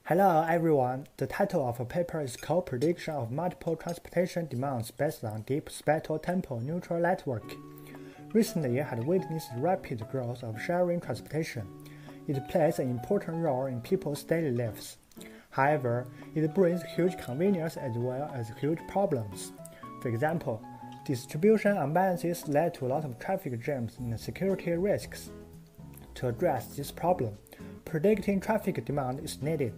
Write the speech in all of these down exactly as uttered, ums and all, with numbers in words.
Hello everyone, the title of a paper is called Prediction of Multiple Transportation Demands Based on Deep Spatial-Temporal Neural Network. Recently, it had witnessed rapid growth of sharing transportation. It plays an important role in people's daily lives. However, it brings huge convenience as well as huge problems. For example, distribution imbalances led to a lot of traffic jams and security risks. To address this problem, predicting traffic demand is needed.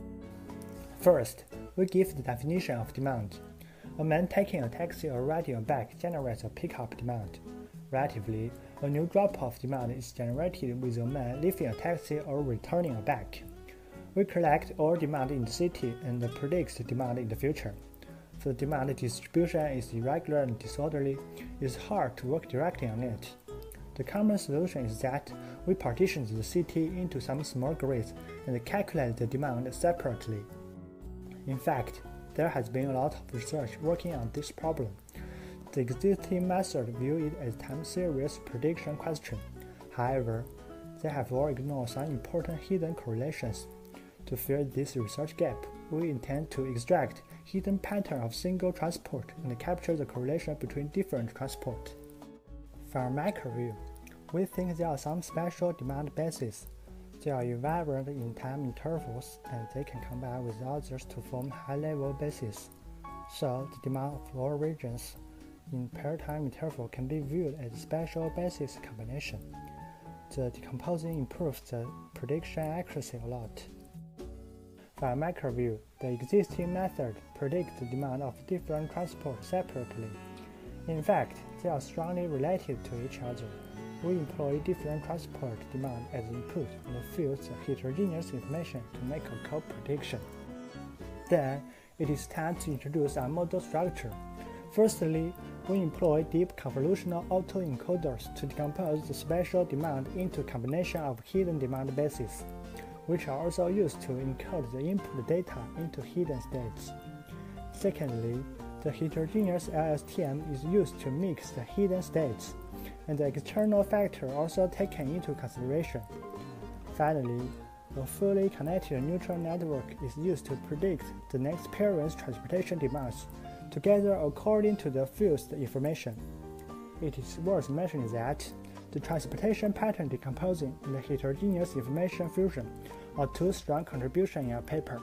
First, we give the definition of demand. A man taking a taxi or riding a bike generates a pickup demand. Relatively, a new drop-off demand is generated with a man leaving a taxi or returning a bike. We collect all demand in the city and predict the demand in the future. So the demand distribution is irregular and disorderly, it is hard to work directly on it. The common solution is that we partition the city into some small grids and calculate the demand separately. In fact, there has been a lot of research working on this problem. The existing method view it as a time series prediction question. However, they have all ignored some important hidden correlations. To fill this research gap, we intend to extract hidden pattern of single transport and capture the correlation between different transport. From macro view, we think there are some special demand bases. They are invariant in time intervals and they can combine with others to form high-level bases. So, the demand of all regions in pair-time interval can be viewed as a special basis combination. The decomposing improves the prediction accuracy a lot. From macro view, the existing method predicts the demand of different transport separately. In fact, they are strongly related to each other. We employ different transport demand as input and fuse the heterogeneous information to make a co-prediction. Then, it is time to introduce our model structure. Firstly, we employ deep convolutional autoencoders to decompose the spatial demand into a combination of hidden demand bases, which are also used to encode the input data into hidden states. Secondly, the heterogeneous L S T M is used to mix the hidden states, and the external factor also taken into consideration. Finally, a fully connected neural network is used to predict the next period's transportation demands, together according to the fused information. It is worth mentioning that the transportation pattern decomposing and the heterogeneous information fusion are two strong contributions in our paper.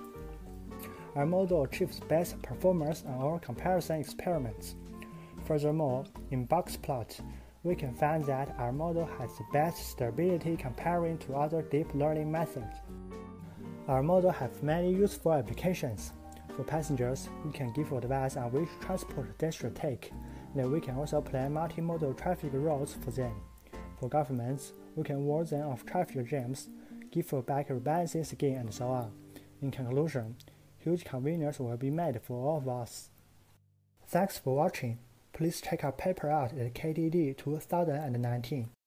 Our model achieves best performance on our comparison experiments. Furthermore, in box plot, we can find that our model has the best stability comparing to other deep learning methods. Our model has many useful applications. For passengers, we can give advice on which transport they should take, and we can also plan multimodal traffic routes for them. For governments, we can warn them of traffic jams, give back rebalancing scheme, and so on. In conclusion, huge convenience will be made for all of us. Thanks for watching. Please check our paper out at K D D two thousand nineteen.